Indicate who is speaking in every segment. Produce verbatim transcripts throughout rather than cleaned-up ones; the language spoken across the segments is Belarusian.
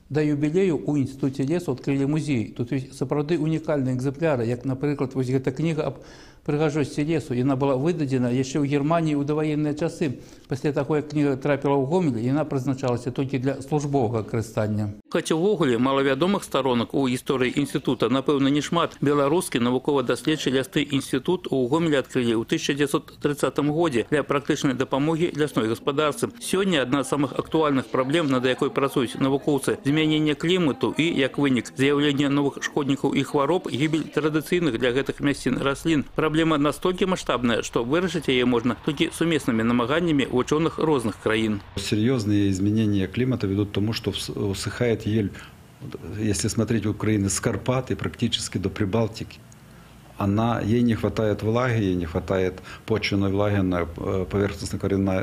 Speaker 1: Да юбілею у Інституті лесу відкрили музей. Тут сапраўды унікальні екземпляри, як, наприклад, ось ця книга об прыгажосці лесу. Яна была выдадзена яшчэ ў Германії ў даваенныя часы. Пасля таго, як кніга трапіла ў Гомель, яна прызначалася толькі для службовага карыстання. Хаця ўвогуле малавядомых сторонок у гісторыі інстытута, напэўна, не шмат. Беларускі навукова-даследчы лясны інстытут у Гомелі адкрылі ў тысяча дзевяцьсот трыццатым годзе для практычнай дапамогі лясной гаспадарцы. Сёння адна з самых актуальных праблем, над якой працуюць навукоўцы, змянення клімату і, як вынік, з'яўлення новых шкоднікаў і хвароб, гібель традыцыйных для гэтых мясцін раслін. Праблема настолькі маштабная, што вырашыць яе можна толькі сумеснымі намаганнямі ученых разных краін.
Speaker 2: Серьезные изменения климата ведут к тому, что усыхает ель, если смотреть Украины с Карпат и практически до Прибалтики. Она, ей не хватает влаги, ей не хватает почвенной влаги, на поверхностно-коренная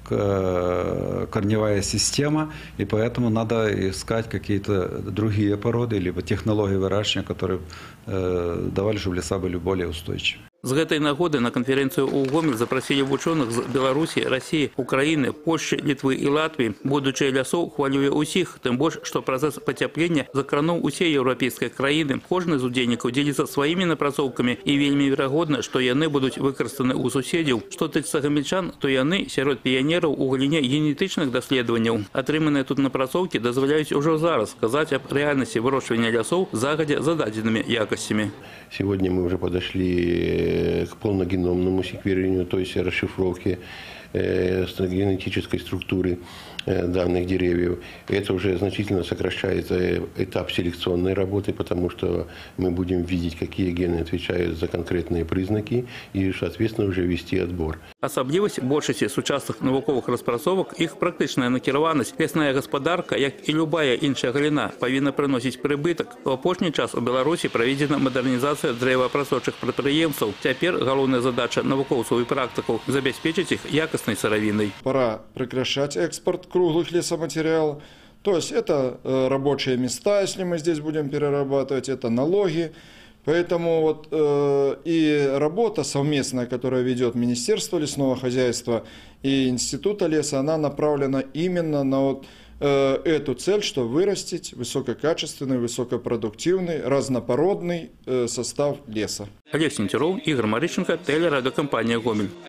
Speaker 2: корневая система, и поэтому надо искать какие-то другие породы, либо технологии выращивания, которые давали, чтобы леса были более устойчивы.
Speaker 1: З гэтай нагоды на канферэнцыю ў Гомель запрасілі вучоных з Беларусі, Расіі, Украіны, Польшчы, Літвы і Латвіі. Будучае лясоў хвалюе ўсіх, тым больш, што працэс пацяплення закрануў усе еўрапейскія краіны. Кожны з удзельнікаў дзеліцца сваімі напрацоўкамі і вельмі верагодна, што яны будуць выкарыстаны ў суседзяў. Што тычыцца гамельчан, то яны сярод піянераў у галіне генетычных даследаванняў. Атрыманыя тут напрацоўкі дазваляюць ужо зараз казаць аб рэальнасці вырошчвання лясоў загадзя зададзенымі якасцямі.
Speaker 3: Сегодня мы уже подошли к полногеномному секвенированию, то есть расшифровке генетической структуры данных деревьев. Это уже значительно сокращает этап селекционной работы, потому что мы будем видеть, какие гены отвечают за конкретные признаки и, соответственно, уже вести отбор.
Speaker 1: Асаблівасць большасці сучасных навуковых распрацовак іх практычная накіраванасць. Лясная гаспадарка, як і любая іншая галіна, павінна прыносіць прыбытак. У апошні час у Беларусі праведзена мадэрнізацыя дрэваапрацоўчых прадпрыемстваў. Цяпер галоўная задача навукоўцаў і практыкаў забяспечыць іх якаснай сыравінай.
Speaker 4: Пора прекращать экспорт круглых лесоматериалов. То есть это рабочие места, если мы здесь будем перерабатывать, это налоги. Поэтому вот э, и работа совместная, которая ведет Министерство лесного хозяйства и Института леса, она направлена именно на вот, э, эту цель, что вырастить высококачественный, высокопродуктивный, разнопородный э, состав леса.
Speaker 1: Олег Сентеров, Игорь Марищенко, телерадиокомпания «Гомель».